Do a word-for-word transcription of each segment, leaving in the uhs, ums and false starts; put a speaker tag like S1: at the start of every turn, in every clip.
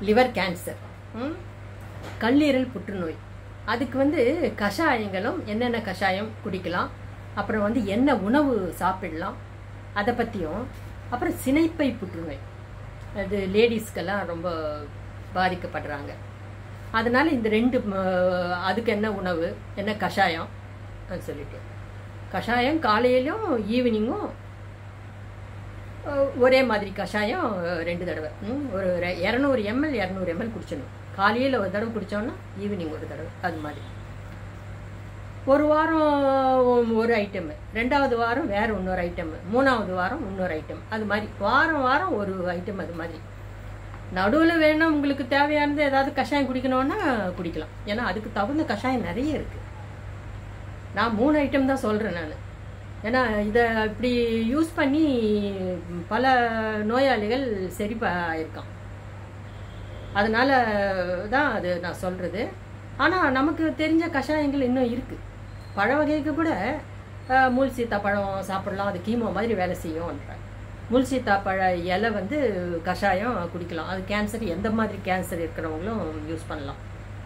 S1: Liver cancer, கல்லீரல் புற்றுநோய். அதுக்கு வந்து கஷாயங்களும் என்னென்ன கஷாயம் குடிக்கலாம், அப்புறம் வந்து என்ன உணவு சாப்பிடலாம் அதை பற்றியும், அப்புறம் சினைப்பை புற்றுநோய் அது லேடிஸ்க்கெல்லாம் ரொம்ப பாதிக்கப்படுறாங்க. அதனால இந்த ரெண்டு அதுக்கு என்ன உணவு என்ன கஷாயம் சொல்லிட்டு, கஷாயம் காலையிலும் ஈவினிங்கும் ஒரே மாதிரி கஷாயம் ரெண்டு தடவை ஒரு இரநூறு எம்எல் இரநூறு எம்எல் குடிச்சிடணும். காலையில் ஒரு தடவை குடித்தோன்னா ஈவினிங் ஒரு தடவை. அது மாதிரி ஒரு வாரம் ஒரு ஐட்டமு, ரெண்டாவது வாரம் வேறு இன்னொரு ஐட்டமு, மூணாவது வாரம் இன்னொரு ஐட்டம். அது மாதிரி வாரம் வாரம் ஒரு ஐட்டம். அது மாதிரி நடுவில் வேணும் உங்களுக்கு தேவையானது ஏதாவது கஷாயம் குடிக்கணும்னா குடிக்கலாம். ஏன்னா அதுக்கு தகுந்த கஷாயம் நிறைய இருக்குது. நான் மூணு ஐட்டம் தான் சொல்கிறேன் நான். ஏன்னா இதை இப்படி யூஸ் பண்ணி பல நோயாளிகள் சரிப்பாயிருக்கான். அதனால தான் அது நான் சொல்கிறது. ஆனால் நமக்கு தெரிஞ்ச கஷாயங்கள் இன்னும் இருக்குது. பழ வகைக்கு கூட முள் சீத்தாப்பழம் சாப்பிடலாம், அது கீமோ மாதிரி வேலை செய்யும்ன்ற. முள் சீத்தாப்பழ இலை வந்து கஷாயம் குடிக்கலாம். அது கேன்சர், எந்த மாதிரி கேன்சர் இருக்கிறவங்களும் யூஸ் பண்ணலாம்.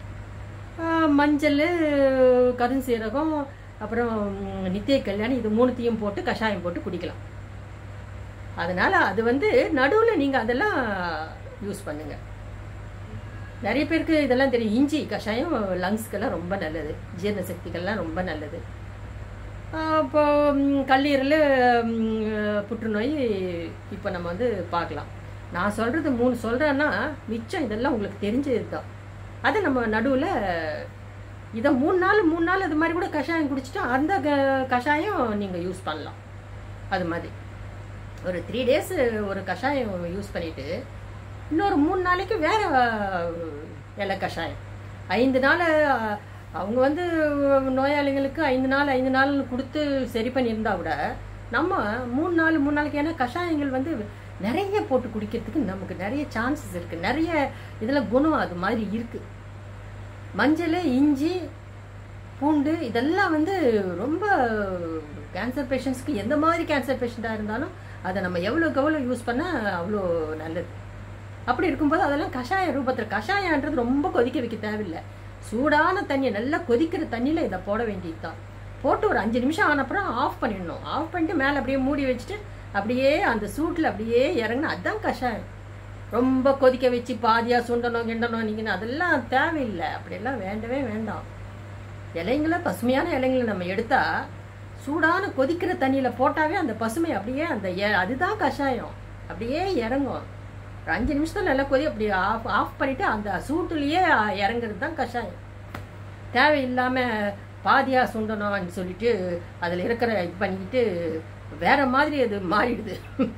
S1: மஞ்சள், கருஞ்சீரகம், அப்புறம் நித்திய கல்யாணி, இது மூணுத்தையும் போட்டு கஷாயம் போட்டு குடிக்கலாம். அதனால் அது வந்து நடுவில் நீங்கள் அதெல்லாம் யூஸ் பண்ணுங்கள். நிறைய பேருக்கு இதெல்லாம் தெரியும். இஞ்சி கஷாயம் லங்ஸ்க்கெல்லாம் ரொம்ப நல்லது, ஜீரண சக்திகள்லாம் ரொம்ப நல்லது. இப்போ கல்லீரல் புற்றுநோய் இப்போ நம்ம வந்து பார்க்கலாம். நான் சொல்கிறது மூணு சொல்கிறேன்னா மிச்சம் இதெல்லாம் உங்களுக்கு தெரிஞ்சது தான். அது நம்ம நடுவில் இதை மூணு நாள் மூணு நாள் அது மாதிரி கூட கஷாயம் குடிச்சிட்டா அந்த கஷாயம் நீங்கள் யூஸ் பண்ணலாம். அது மாதிரி ஒரு த்ரீ டேஸ் ஒரு கஷாயம் யூஸ் பண்ணிவிட்டு இன்னொரு மூணு நாளைக்கு வேறு இலை கஷாயம். ஐந்து நாள் அவங்க வந்து நோயாளிகளுக்கு ஐந்து நாள் ஐந்து நாள் கொடுத்து சரி பண்ணியிருந்தா கூட நம்ம மூணு நாள் மூணு நாளைக்கு, ஏன்னா கஷாயங்கள் வந்து நிறைய போட்டு குடிக்கிறதுக்கு நமக்கு நிறைய சான்சஸ் இருக்குது. நிறைய இதில் குணம் அது மாதிரி இருக்குது. மஞ்சள், இஞ்சி, பூண்டு இதெல்லாம் வந்து ரொம்ப கேன்சர் பேஷண்ட்ஸ்க்கு, எந்த மாதிரி கேன்சர் பேஷண்ட்டாக இருந்தாலும் அதை நம்ம எவ்வளோக்கு எவ்வளோ யூஸ் பண்ணால் அவ்வளோ நல்லது. அப்படி இருக்கும்போது அதெல்லாம் கஷாய ரூபத்தில், கஷாயன்றது ரொம்ப கொதிக்க வைக்க தேவையில்லை. சூடான தண்ணியை நல்லா கொதிக்கிற தண்ணியில் இதை போட வேண்டியது தான். போட்டு ஒரு அஞ்சு நிமிஷம் ஆனப்புறம் ஆஃப் பண்ணிடணும். ஆஃப் பண்ணிட்டு மேலே அப்படியே மூடி வச்சுட்டு அப்படியே அந்த சூட்டில் அப்படியே இறங்கினா அதுதான் கஷாயம். ரொம்ப கொதிக்க வச்சு பாதியாக சுண்டணும் கிண்டணும் நீங்கள் அதெல்லாம் தேவையில்லை. அப்படியெல்லாம் வேண்டவே வேண்டாம். இலைங்களை, பசுமையான இலைங்களை நம்ம எடுத்தால் சூடான கொதிக்கிற தண்ணியில் போட்டாவே அந்த பசுமை அப்படியே அந்த அதுதான் கஷாயம் அப்படியே இறங்கும். ஒரு அஞ்சு நிமிஷத்தில் நல்லா கொதி அப்படி ஆஃப் ஆஃப் பண்ணிவிட்டு அந்த சூட்டுலேயே இறங்குறது தான் கஷாயம். தேவையில்லாமல் பாதியாக சுண்டணும்னு சொல்லிட்டு அதில் இருக்கிற இது பண்ணிக்கிட்டு வேறு மாதிரி அது மாறிடுது.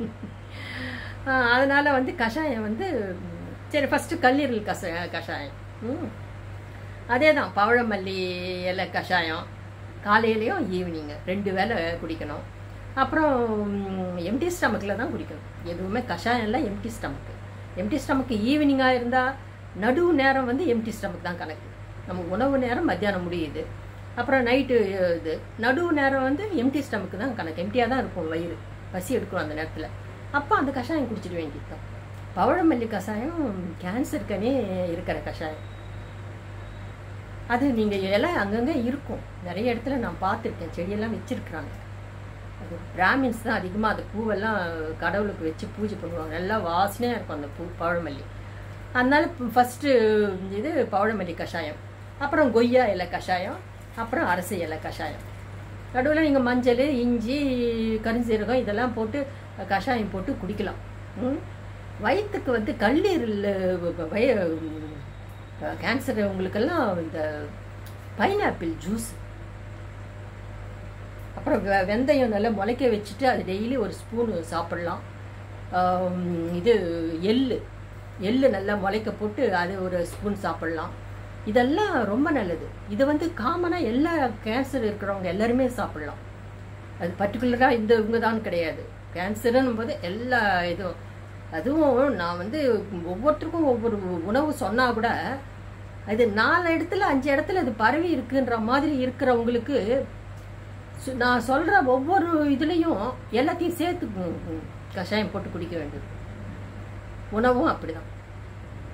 S1: அதனால் வந்து கஷாயம் வந்து சரி ஃபஸ்ட்டு கல்லீரல் கஷ கஷாயம் அதே தான். பவழமல்லி இலை கஷாயம் காலையிலையும் ஈவினிங்கு ரெண்டு வேளை குடிக்கணும். அப்புறம் எம்டி ஸ்டமக்கில் தான் குடிக்கணும். எதுவுமே கஷாயம் எல்லாம் எம்டி ஸ்டமக்கு. எம்டி ஸ்டமக்கு ஈவினிங்காக இருந்தால் நடுவு நேரம் வந்து எம்டி ஸ்டமக் தான் கணக்கு. நம்ம உணவு நேரம் மத்தியானம் முடியுது, அப்புறம் நைட்டு இது நடுவு நேரம் வந்து எம்டி ஸ்டமக்கு தான் கணக்கு. எம்டியாக தான் இருக்கும் வயிறு, பசி எடுக்கும் அந்த நேரத்தில். அப்போ அந்த கஷாயம் குடிச்சிட வேண்டியது தான். பவழமல்லி கஷாயம் கேன்சருக்கனே இருக்கிற கஷாயம். அது நீங்கள் இலை அங்கங்கே இருக்கும், நிறைய இடத்துல நான் பார்த்துருக்கேன். செடியெல்லாம் வச்சுருக்குறாங்க. அது பிராமின்ஸ் தான் அதிகமாக அந்த பூவெல்லாம் கடவுளுக்கு வச்சு பூஜை பண்ணுவாங்க. நல்லா வாசனையாக இருக்கும் அந்த பூ பவழமல்லி. அதனால ஃபஸ்ட்டு இது பவழமல்லி கஷாயம், அப்புறம் கொய்யா இலை கஷாயம், அப்புறம் அரசு இலை கஷாயம். நடுவில் நீங்கள் மஞ்சள், இஞ்சி, கருஞ்சீரகம் இதெல்லாம் போட்டு கஷாயம் போட்டு குடிக்கலாம். வயிற்றுக்கு வந்து கல்லீரல் வய கேன்சர் உங்களுக்கெல்லாம் இந்த பைனாப்பிள் ஜூஸ், அப்புறம் வெ வெந்தயம் நல்லா முளைக்க வச்சுட்டு அது டெய்லி ஒரு ஸ்பூனு சாப்பிட்லாம். இது எள்ளு எள்ளு நல்லா முளைக்க போட்டு அது ஒரு ஸ்பூன் சாப்பிட்லாம். இதெல்லாம் ரொம்ப நல்லது. இது வந்து காமனாக எல்லா கேன்சர் இருக்கிறவங்க எல்லாருமே சாப்பிட்லாம். அது பர்டிகுலராக இந்த இவங்க தான் கிடையாது. கேன்சருன்னும் போது எல்லா இதுவும், அதுவும் நான் வந்து ஒவ்வொருத்தருக்கும் ஒவ்வொரு உணவு சொன்னால் கூட அது நாலு இடத்துல அஞ்சு இடத்துல அது பரவி இருக்குன்ற மாதிரி இருக்கிறவங்களுக்கு நான் சொல்கிற ஒவ்வொரு இதுலேயும் எல்லாத்தையும் சேர்த்து கஷாயம் போட்டு குடிக்க வேண்டியது. உணவும் அப்படிதான்.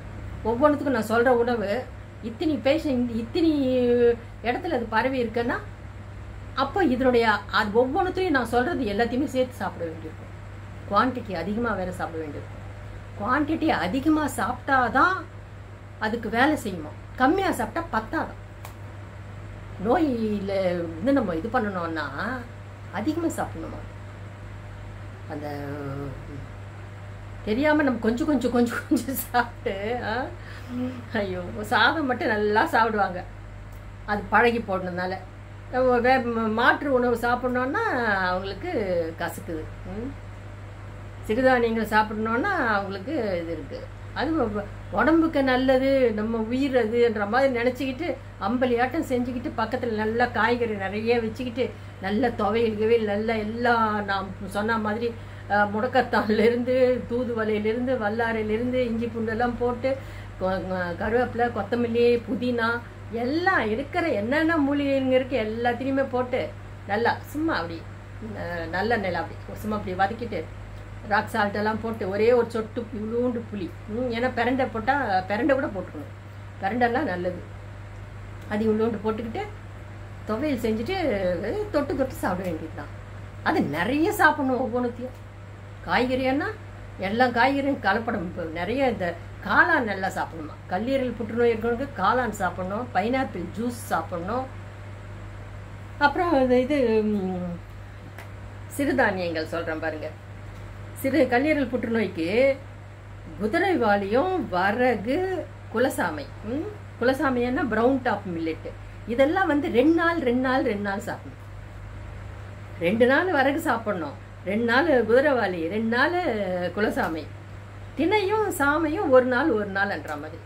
S1: ஒவ்வொன்றுத்துக்கும் நான் சொல்கிற உணவு இத்தனி பேஷண்ட் இத்தனி இடத்துல அது பரவி இருக்குன்னா அப்போ இதனுடைய அது ஒவ்வொன்றுத்தையும் நான் சொல்கிறது எல்லாத்தையுமே சேர்த்து சாப்பிட வேண்டியிருக்கும். குவான்டிட்டி அதிகமாக வேறு சாப்பிட வேண்டியிருக்கும். குவான்டிட்டி அதிகமாக சாப்பிட்டா தான் அதுக்கு வேலை செய்யுமா, கம்மியாக சாப்பிட்டா பத்தாதான். நோயில் வந்து நம்ம இது பண்ணணும்னா அதிகமாக சாப்பிடணுமா, அந்த தெரியாமல் நம்ம கொஞ்சம் கொஞ்சம் கொஞ்சம் கொஞ்சம் சாப்பிட்டு ஐயோ சாதம் மட்டும் நல்லா சாப்பிடுவாங்க. அது பழகி போடணுனால வே மாற்று உணவு சாப்பிட்ணுன்னா அவங்களுக்கு கசக்குது. சிறுதானியங்கள் சாப்பிட்ணுன்னா அவங்களுக்கு இது இருக்குது. அது உடம்புக்கு நல்லது, நம்ம உயிர் அதுன்ற மாதிரி நினச்சிக்கிட்டு அம்பலியாட்டம் செஞ்சுக்கிட்டு பக்கத்தில் நல்லா காய்கறி நிறைய வச்சுக்கிட்டு நல்ல துவையல் கவையில் நல்லா எல்லாம் நான் சொன்ன மாதிரி முடக்கத்தான்லேருந்து தூதுவளையிலேருந்து வல்லாரையிலேருந்து இஞ்சி பூண்டெல்லாம் போட்டு கருவேப்பிலை கொத்தமல்லி புதினா எல்லாம் இருக்கிற என்னென்ன மூலிகைங்க இருக்குது எல்லாத்தையுமே போட்டு நல்லா சும்மா அப்படி நல்ல நிலை அப்படி சும்மா அப்படி வதக்கிட்டு ராக் சால்ட்டெல்லாம் போட்டு ஒரே ஒரு சொட்டு இவ்வளோண்டு புளி, ஏன்னா பிரண்டை போட்டால் பிரண்டை கூட போட்டுக்கணும், பிரண்டெல்லாம் நல்லது. அது இவ்வளோண்டு போட்டுக்கிட்டு துவையல் செஞ்சுட்டு தொட்டு தொட்டு சாப்பிட வேண்டியது தான். அது நிறைய சாப்பிடணும். ஒவ்வொன்றுத்தையும் காய்கறின்னா எல்லா காய்கறியும் கலப்படம். இப்போ நிறைய இந்த காளான் நல்லா சாப்பிடணுமா, கல்லீரல் புற்றுநோய் இருக்கிறவங்களுக்கு காளான் சாப்பிடணும், பைனாப்பிள் ஜூஸ் சாப்பிடணும். அப்புறம் இது சிறுதானியங்கள் சொல்கிறேன் பாருங்கள். சிறு கல்லீரல் புற்றுநோய்க்கு குதிரைவாலியும் வரகு குலசாமை, குலசாமைன்னா ப்ரௌன் டாப் மில்லெட்டு, இதெல்லாம் வந்து ரெண்டு நாள் ரெண்டு நாள் ரெண்டு நாள் சாப்பிடணும். ரெண்டு நாள் வரகு சாப்பிடணும், ரெண்டு நாள் குதிரைவாலி, ரெண்டு நாள் குலசாமை, தினையும் சாமையும் ஒரு நாள் ஒரு நாள்ன்ற மாதிரி.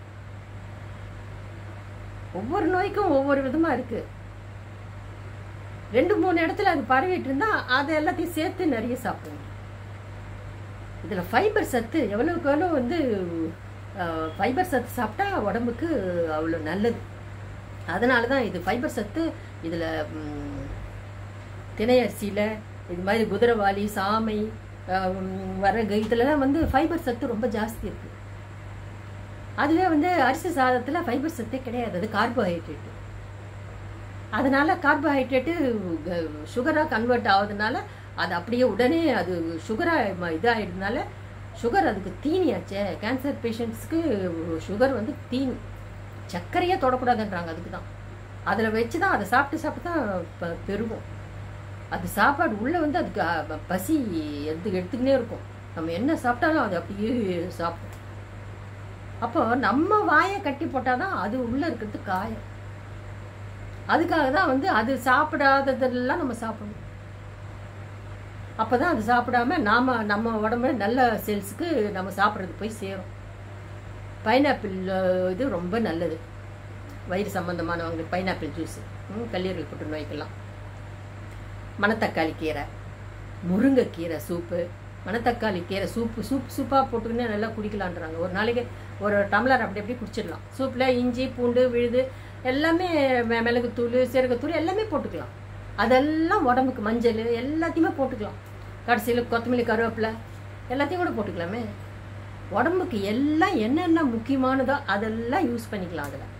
S1: ஒவ்வொரு நோய்க்கும் ஒவ்வொரு விதமாக இருக்குது. ரெண்டு மூணு இடத்துல அது பரவிட்டு இருந்தால் அதை எல்லாத்தையும் சேர்த்து நிறைய சாப்பிடணும். இதில் ஃபைபர் சத்து எவ்வளோக்கு எவ்வளோ வந்து ஃபைபர் சத்து சாப்பிட்டா உடம்புக்கு அவ்வளோ நல்லது. அதனால தான் இது ஃபைபர் சத்து இதில் தினையரிசியில் இது மாதிரி குதிரைவாலி சாமை வரகு இதிலலாம் வந்து ஃபைபர் சத்து ரொம்ப ஜாஸ்தி இருக்குது. அதுவே வந்து அரிசி சாதத்தில் ஃபைபர் சத்தே கிடையாது, அது கார்போஹைட்ரேட்டு. அதனால் கார்போஹைட்ரேட்டு சுகராக கன்வெர்ட் ஆகுதுனால அது அப்படியே உடனே அது சுகராக இதாகிடுதுனால சுகர் அதுக்கு தீனியாச்சே. கேன்சர் பேஷண்ட்ஸ்க்கு சுகர் வந்து தீனி, சர்க்கரையே தொடக்கூடாதுன்றாங்க. அதுக்கு தான் அதில் வச்சு தான் அதை சாப்பிட்டு சாப்பிட்டு தான் பெருகும். அது சாப்பாடு உள்ளே வந்து அதுக்கு பசி எடுத்து எடுத்துக்கினே இருக்கும். நம்ம என்ன சாப்பிட்டாலும் அது அப்படியே சாப்பிடும். அப்போ நம்ம வாயை கட்டி போட்டால் தான் அது உள்ளே இருக்கிறது காயம். அதுக்காக தான் வந்து அது சாப்பிடாததெல்லாம் நம்ம சாப்பிடணும். அப்போ தான் அது சாப்பிடாம நாம் நம்ம உடம்புல நல்ல செல்ஸுக்கு நம்ம சாப்பிட்றது போய் சேரும். பைனாப்பிள் இது ரொம்ப நல்லது வயிறு சம்மந்தமானவங்களுக்கு. பைனாப்பிள் ஜூஸு கல்லீரல் புற்றுநோய்க்கெல்லாம். மணத்தக்காளி கீரை, முருங்கைக்கீரை சூப்பு, மணத்தக்காளி கீரை சூப்பு சூப் சூப்பாக போட்டுக்கினே நல்லா குடிக்கலான்றாங்க. ஒரு நாளைக்கு ஒரு டம்ளர் அப்படி அப்படி குடிச்சிடலாம். சூப்பில் இஞ்சி பூண்டு விழுது எல்லாமே மிளகுத்தூள் சீரகத்தூள் எல்லாமே போட்டுக்கலாம். அதெல்லாம் உடம்புக்கு மஞ்சள் எல்லாத்தையுமே போட்டுக்கலாம். கடைசியில் கொத்தமல்லி கருவேப்பிலை எல்லாத்தையும் கூட போட்டுக்கலாமே. உடம்புக்கு எல்லாம் என்னென்ன முக்கியமானதோ அதெல்லாம் யூஸ் பண்ணிக்கலாம். அதில்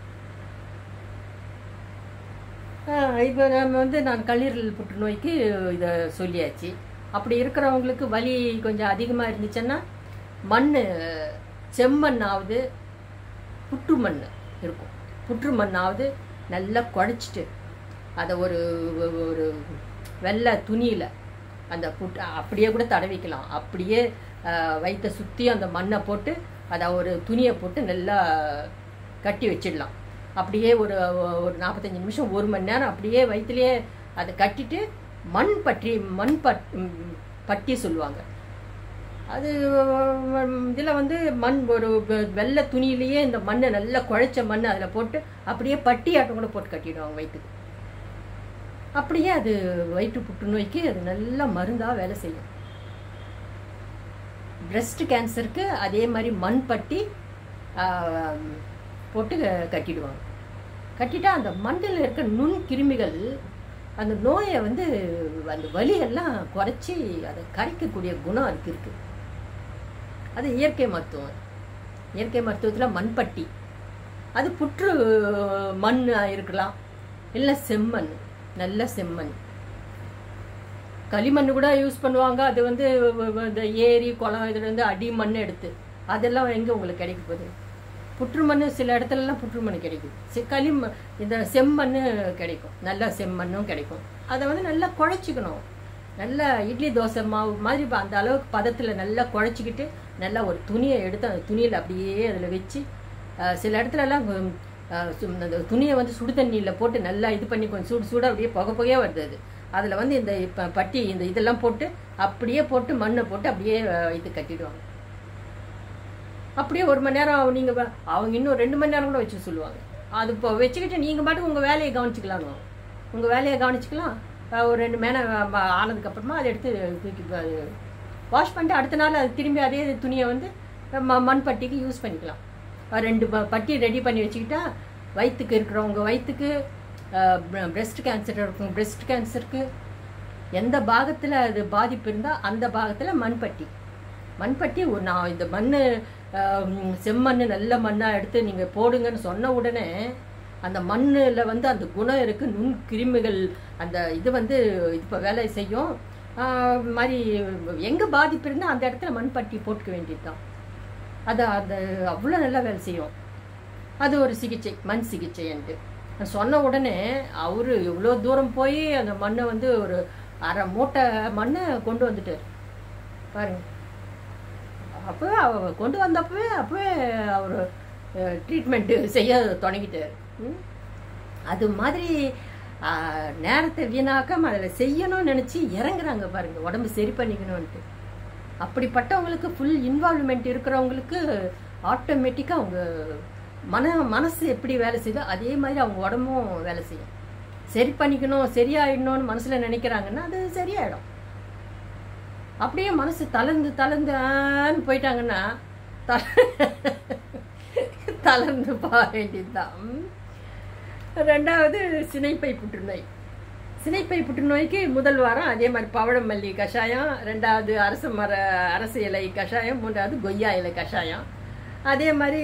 S1: இப்போ நம்ம வந்து நான் கல்லீரல் புற்றுநோய்க்கு இதை சொல்லியாச்சு. அப்படி இருக்கிறவங்களுக்கு வலி கொஞ்சம் அதிகமாக இருந்துச்சுன்னா மண் செம்மண்ணாவது புற்று மண் இருக்கும். புற்று மண்ணாவது நல்லா குழச்சிட்டு அதை ஒரு ஒரு வெள்ளை துணியில் அந்த புட்டு அப்படியே கூட தடவிக்கலாம். அப்படியே வயிற்றை சுற்றி அந்த மண்ணை போட்டு அதை ஒரு துணியை போட்டு நல்லா கட்டி வச்சிடலாம். அப்படியே ஒரு ஒரு நாற்பத்தஞ்சு நிமிஷம் ஒரு மணி நேரம் அப்படியே வயிற்றுலேயே அதை கட்டிட்டு மண் பற்றி மண் பட் பட்டி சொல்லுவாங்க. அது இதில் வந்து மண் ஒரு வெள்ளை துணியிலேயே இந்த மண்ணை நல்லா குழைச்ச மண் அதில் போட்டு அப்படியே பட்டி ஆட்டம் கூட போட்டு கட்டிடுவாங்க வயிற்றுக்கு. அப்படியே அது வயிற்று புற்றுநோய்க்கு அது நல்லா மருந்தாக வேலை செய்யும். பிரெஸ்ட் கேன்சருக்கு அதே மாதிரி மண் பட்டி போட்டு கட்டிடுவாங்க. கட்டிட்டா அந்த மண்ணில் இருக்க நுண் கிருமிகள் அந்த நோயை வந்து அந்த வலியெல்லாம் குறைச்சி அதை கரைக்கக்கூடிய குணம் அதுக்கு இருக்குது. அது இயற்கை மருத்துவம். இயற்கை மருத்துவத்தில் மண்பட்டி, அது புற்று மண் இருக்கலாம், இல்லை செம்மண், நல்ல செம்மண். களிமண் கூட யூஸ் பண்ணுவாங்க. அது வந்து இந்த ஏரி குளம் இதில் வந்து அடி மண் எடுத்து அதெல்லாம் எங்கே உங்களுக்கு கிடைக்க போகுது? புற்று மண் சில இடத்துலலாம் புற்று மண் கிடைக்கும். சி களிம இந்த செம்மண் கிடைக்கும், நல்ல செம்மண்ணும் கிடைக்கும். அதை வந்து நல்லா குழைச்சிக்கணும். நல்லா இட்லி தோசை மாவு மாதிரி அந்த அளவுக்கு பதத்தில் நல்லா குழைச்சிக்கிட்டு நல்லா ஒரு துணியை எடுத்து அந்த துணியில் அப்படியே அதில் வச்சு, சில இடத்துலலாம் அந்த துணியை வந்து சுடு தண்ணியில் போட்டு நல்லா இது பண்ணி கொஞ்சம் சூடு சூடாக அப்படியே புகை புகையாக வருது. அது அதில் வந்து இந்த இப்போ பட்டி இந்த இதெல்லாம் போட்டு அப்படியே போட்டு மண்ணை போட்டு அப்படியே இது கட்டிடுவாங்க. அப்படியே ஒரு மணி நேரம் நீங்கள் அவங்க இன்னும் ரெண்டு மணி நேரம் கூட வச்சு சொல்லுவாங்க. அது இப்போ வச்சுக்கிட்டு நீங்கள் பாட்டுக்கு உங்கள் வேலையை கவனிச்சிக்கலாம். உங்கள் வேலையை கவனிச்சிக்கலாம். ஒரு ரெண்டு மேலே ஆனதுக்கப்புறமா அதை எடுத்து தூக்கி வாஷ் பண்ணிட்டு அடுத்த நாள் அது திரும்பி அதே துணியை வந்து ம மண் பட்டிக்கு யூஸ் பண்ணிக்கலாம். ரெண்டு பட்டி ரெடி பண்ணி வச்சுக்கிட்டா வயிற்றுக்கு இருக்கிறவங்க வயிற்றுக்கு, பிரெஸ்ட் கேன்சர் இருக்கும் பிரெஸ்ட் கேன்சருக்கு எந்த பாகத்தில் அது பாதிப்பு இருந்தால் அந்த பாகத்தில் மண்பட்டி மண்பட்டி நான் இந்த மண் செம்மண் நல்ல மண்ணாக எடுத்து நீங்கள் போடுங்கன்னு சொன்ன உடனே அந்த மண்ணில் வந்து அந்த குணம் இருக்குது. நுண் கிருமிகள் அந்த இது வந்து இப்போ வேலை செய்யும். மாதிரி எங்கே பாதிப்பு இருந்தால் அந்த இடத்துல மண்பட்டி போட்டுக்க வேண்டியது தான். அது அந்த அவ்வளோ நல்லா வேலை செய்யும். அது ஒரு சிகிச்சை, மண் சிகிச்சைன்ட்டு சொன்ன உடனே அவர் எவ்வளோ தூரம் போய் அந்த மண்ணை வந்து ஒரு அரை மூட்டை மண்ணை கொண்டு வந்துட்டார் பாருங்க. அப்போவே அவ கொண்டு வந்தப்பவே அப்போவே அவர் ட்ரீட்மெண்ட்டு செய்ய தொடங்கிட்டார். அது மாதிரி நேரத்தை வீணாக்காம அதில் செய்யணும்னு நினச்சி இறங்குறாங்க பாருங்கள், உடம்பு சரி பண்ணிக்கணும்ன்ட்டு. அப்படிப்பட்டவங்களுக்கு ஃபுல் இன்வால்வ்மெண்ட் இருக்கிறவங்களுக்கு ஆட்டோமேட்டிக்காக அவங்க மன மனசு எப்படி வேலை செய்யுதோ அதே மாதிரி அவங்க உடம்பும் வேலை செய்யும். சரி பண்ணிக்கணும், சரியாயிடணும்னு மனசில் நினைக்கிறாங்கன்னா அது சரியாயிடும். அப்படியே மனசு தளர்ந்து தளர்ந்து போயிட்டாங்கன்னா தளர்ந்து போக வேண்டியதுதான். ரெண்டாவது சினைப்பை புற்றுநோய். சினைப்பை புற்றுநோய்க்கு முதல் வாரம் அதே மாதிரி பவழமல்லி கஷாயம், ரெண்டாவது அரச மர அரச இலை கஷாயம், மூன்றாவது கொய்யா இலை கஷாயம். அதே மாதிரி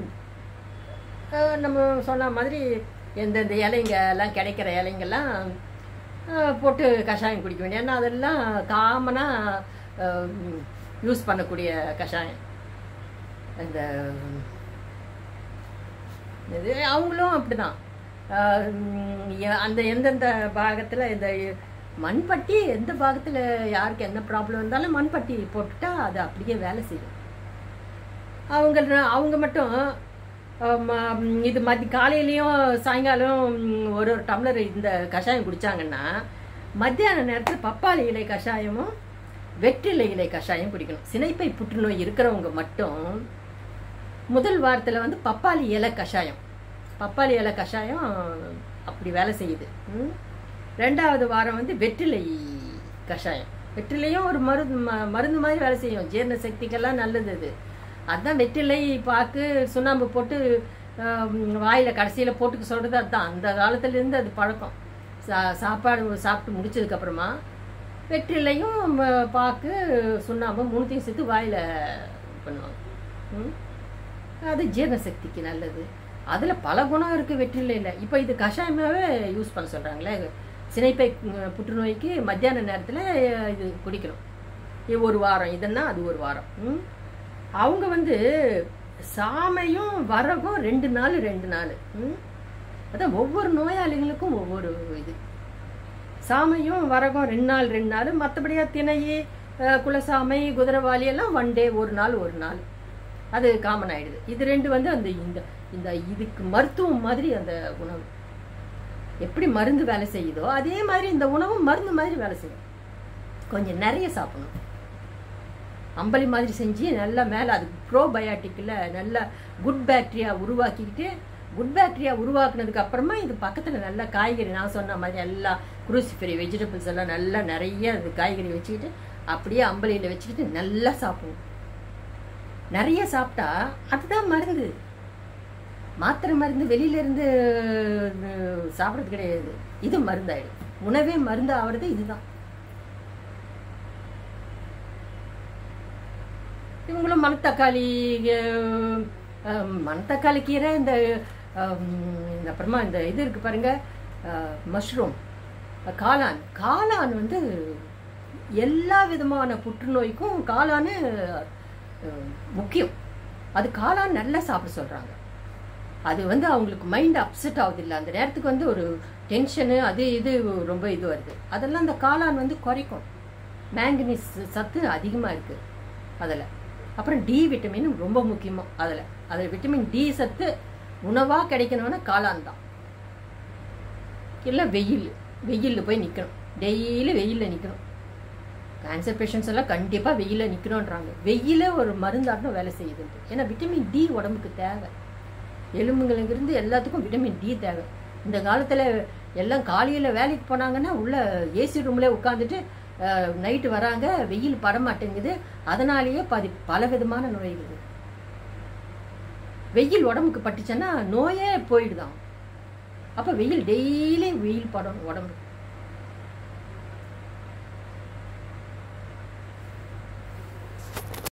S1: நம்ம சொன்ன மாதிரி எந்தெந்த இலைங்க எல்லாம் கிடைக்கிற இலைங்கெல்லாம் போட்டு கஷாயம் குடிக்க வேண்டிய. ஏன்னா அதெல்லாம் காமனாக யூஸ் பண்ணக்கூடிய கஷாயம். இந்த இது அவங்களும் அப்படிதான். அந்த எந்தெந்த பாகத்தில் இந்த மண்பட்டி எந்த பாகத்தில் யாருக்கு என்ன ப்ராப்ளம் இருந்தாலும் மண்பட்டி போட்டுட்டா அது அப்படியே வேலை செய்யும். அவங்க அவங்க மட்டும் இது மதி காலையிலையும் சாயங்காலம் ஒரு ஒரு டம்ளர் இந்த கஷாயம் குடித்தாங்கன்னா மத்தியான நேரத்தில் பப்பாளி இலை கஷாயமும் வெற்றிலை இலை கஷாயம் குடிக்கணும். சினைப்பை புற்றுநோய் இருக்கிறவங்க மட்டும் முதல் வாரத்தில் வந்து பப்பாளி இலை கஷாயம் பப்பாளி இலை கஷாயம் அப்படி வேலை செய்யுது. ரெண்டாவது வாரம் வந்து வெற்றிலை கஷாயம். வெற்றிலையும் ஒரு மருந்து மருந்து மாதிரி வேலை செய்யும், ஜீரண சக்திக்கெல்லாம் நல்லது. அது அதுதான் வெற்றிலை பாக்கு சுண்ணாம்பு போட்டு வாயில் கடைசியில் போட்டுக்க சொல்கிறது அதுதான். அந்த காலத்துலேருந்து அது பழக்கம். சா சாப்பாடு சாப்பிட்டு முடிச்சதுக்கப்புறமா வெற்றிலையும் பாக்கு சுண்ணாம்பு மூணுத்தையும் சேர்த்து வாயில் பண்ணுவாங்க. அது ஜீரண சக்திக்கு நல்லது. அதில் பல குணம் இருக்குது வெற்றிலையில். இப்போ இது கஷாயமாகவே யூஸ் பண்ண சொல்கிறாங்களே. சினைப்பை புற்றுநோய்க்கு மத்தியான நேரத்தில் இது குடிக்கணும். இது ஒரு வாரம், இதுன்னா அது ஒரு வாரம். அவங்க வந்து சாமையும் வரகும் ரெண்டு நாள் ரெண்டு நாள் அதான் ஒவ்வொரு நோயாளிகளுக்கும் ஒவ்வொரு இது. சாமையும் வரகும் ரெண்டு நாள் ரெண்டு நாள் மற்றபடியாக திணை, குலசாமை, குதிரைவாளி எல்லாம் ஒன் டே ஒரு நாள் ஒரு நாள் அது காமன் ஆகிடுது. இது ரெண்டு வந்து அந்த இந்த இந்த இதுக்கு மருத்துவம் மாதிரி அந்த உணவு எப்படி மருந்து வேலை செய்யுதோ அதே மாதிரி இந்த உணவும் மருந்து மாதிரி வேலை செய்யும். கொஞ்சம் நிறைய சாப்பிடணும். அம்பளி மாதிரி செஞ்சு நல்லா மேலே அதுக்கு ப்ரோபயாட்டிக்கில் நல்லா குட் பேக்டீரியா உருவாக்கிக்கிட்டு குட் பேக்டீரியா உருவாக்குனதுக்கு அப்புறமா இது பக்கத்தில் நல்லா காய்கறி நான் சொன்ன மாதிரி எல்லா குரூசிஃபரி வெஜிடபிள்ஸ் எல்லாம் நல்லா நிறைய அது காய்கறி வச்சுக்கிட்டு அப்படியே அம்பளியில் வச்சுக்கிட்டு நல்லா சாப்பிடணும். நிறைய சாப்பிட்டா அதுதான் மருந்து. மாத்திரை மருந்து வெளியிலேருந்து சாப்பிட்றது கிடையாது, இது மருந்தாயிடும். உணவே மருந்து ஆகிறது இதுதான். இவங்களும் மணத்தக்காளி, மணத்தக்காளி கீரை, இந்த அப்புறமா இந்த இது இருக்கு பாருங்க, மஷ்ரூம், காளான். காளான் வந்து எல்லா விதமான புற்றுநோய்க்கும் காளான் முக்கியம். அது காளான் நல்லா சாப்பிட சொல்றாங்க. அது வந்து அவங்களுக்கு மைண்ட் அப்செட் ஆகுது இல்லை, அந்த நேரத்துக்கு வந்து ஒரு டென்ஷனு அது இது ரொம்ப இது வருது, அதெல்லாம் அந்த காளான் வந்து குறைக்கும். மேங்கனீஸ் சத்து அதிகமாக இருக்குது அதில். அப்புறம் டி விட்டமின் ரொம்ப முக்கியமாக அதில். அதில் விட்டமின் டி சத்து உணவாக கிடைக்கணும்னா காளான் தான். இல்லை வெயில், வெயிலில் போய் நிற்கணும், டெய்லி வெயிலில் நிற்கணும். கேன்சர் பேஷண்ட்ஸ் எல்லாம் கண்டிப்பாக வெயிலில் நிற்கணுன்றாங்க. வெயிலே ஒரு மருந்தாட்டம் வேலை செய்யுது. ஏன்னா விட்டமின் டி உடம்புக்கு தேவை. எலும்புகளிலிருந்து எல்லாத்துக்கும் விட்டமின் டி தேவை. இந்த காலத்தில் எல்லாம் காலையில் வேலைக்கு போனாங்கன்னா உள்ள ஏசி ரூம்லேயே உட்காந்துட்டு நைட்டு வராங்க, வெயில் படமாட்டேங்குது. அதனாலேயே பாதி பல விதமான நோய்கள். வெயில் உடம்புக்கு பட்டுச்சுன்னா நோயே போயிடுதான். அப்போ வெயில் டெய்லி வெயில் படணும் உடம்புக்கு.